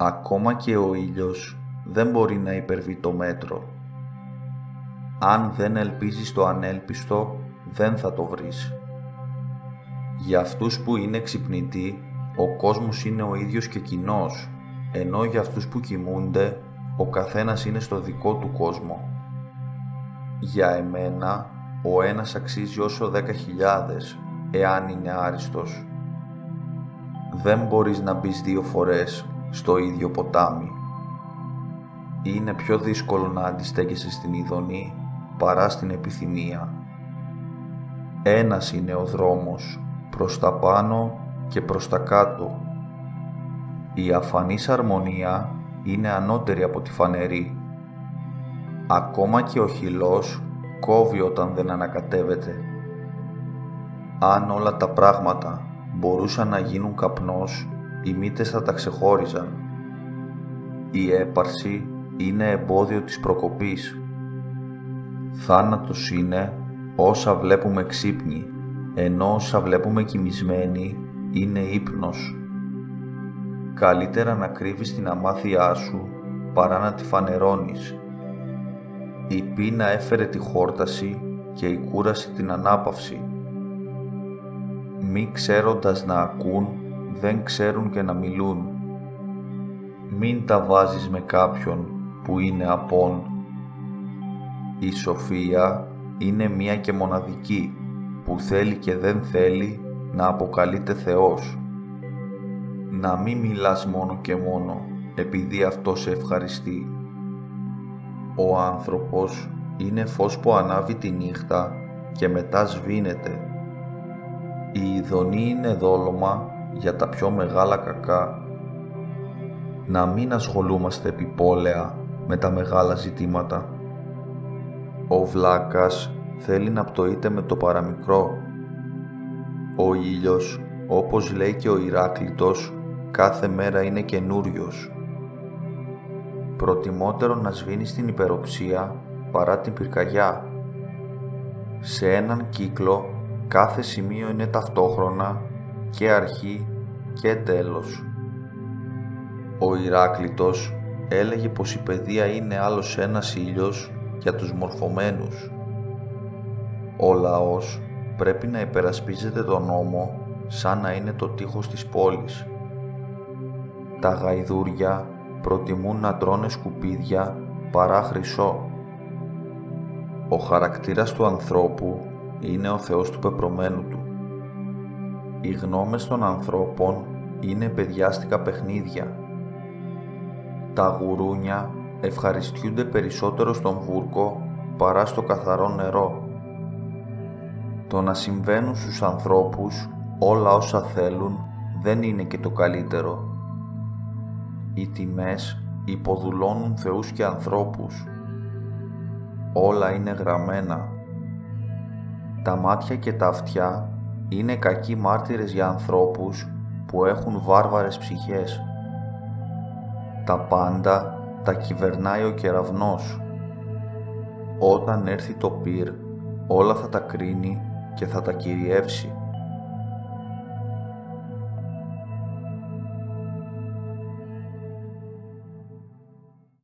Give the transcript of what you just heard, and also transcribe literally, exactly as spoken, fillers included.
Ακόμα και ο ήλιος δεν μπορεί να υπερβεί το μέτρο. Αν δεν ελπίζεις στο ανέλπιστο, δεν θα το βρεις. Για αυτούς που είναι ξυπνητοί, ο κόσμος είναι ο ίδιος και κοινός, ενώ για αυτούς που κοιμούνται, ο καθένας είναι στο δικό του κόσμο. Για εμένα, ο ένας αξίζει όσο δέκα χιλιάδες, εάν είναι άριστος. Δεν μπορείς να μπεις δύο φορές στο ίδιο ποτάμι. Είναι πιο δύσκολο να αντιστέκεσαι στην ειδονή παρά στην επιθυμία. Ένας είναι ο δρόμος, προς τα πάνω και προς τα κάτω. Η αφανής αρμονία είναι ανώτερη από τη φανερή. Ακόμα και ο χυλός κόβει όταν δεν ανακατεύεται. Αν όλα τα πράγματα μπορούσαν να γίνουν καπνός, οι μύτες θα τα ξεχώριζαν. Η έπαρση είναι εμπόδιο της προκοπής. Θάνατος είναι όσα βλέπουμε ξύπνοι, ενώ όσα βλέπουμε κοιμισμένοι είναι ύπνος. Καλύτερα να κρύβεις την αμάθειά σου παρά να τη φανερώνεις. Η πείνα έφερε τη χόρταση και η κούραση την ανάπαυση. Μη ξέροντας να ακούν, δεν ξέρουν και να μιλούν. Μην τα βάζεις με κάποιον που είναι απόν. Η σοφία είναι μία και μοναδική, που θέλει και δεν θέλει να αποκαλείται Θεός. Να μην μιλάς μόνο και μόνο επειδή αυτό σε ευχαριστεί. Ο άνθρωπος είναι φως που ανάβει τη νύχτα και μετά σβήνεται. Η ειδονή είναι δόλωμα για τα πιο μεγάλα κακά. Να μην ασχολούμαστε επιπόλαια με τα μεγάλα ζητήματα. Ο βλάκας θέλει να πτωείται με το παραμικρό. Ο ήλιος, όπως λέει και ο Ηράκλειτος, κάθε μέρα είναι καινούριος. Προτιμότερο να σβήνει στην υπεροψία παρά την πυρκαγιά. Σε έναν κύκλο κάθε σημείο είναι ταυτόχρονα και αρχή και τέλος. Ο Ηράκλειτος έλεγε πως η παιδεία είναι άλλος ένας ήλιος για τους μορφωμένους. Ο λαός πρέπει να υπερασπίζεται τον νόμο σαν να είναι το τείχος της πόλης. Τα γαϊδούρια προτιμούν να τρώνε σκουπίδια παρά χρυσό. Ο χαρακτήρας του ανθρώπου είναι ο Θεός του πεπρωμένου του. Οι γνώμες των ανθρώπων είναι παιδιάστικα παιχνίδια. Τα γουρούνια ευχαριστιούνται περισσότερο στον βούρκο παρά στο καθαρό νερό. Το να συμβαίνουν στους ανθρώπους όλα όσα θέλουν δεν είναι και το καλύτερο. Οι τιμές υποδουλώνουν θεούς και ανθρώπους. Όλα είναι γραμμένα. Τα μάτια και τα αυτιά είναι κακοί μάρτυρες για ανθρώπους που έχουν βάρβαρες ψυχές. Τα πάντα τα κυβερνάει ο κεραυνός. Όταν έρθει το πυρ, όλα θα τα κρίνει και θα τα κυριεύσει.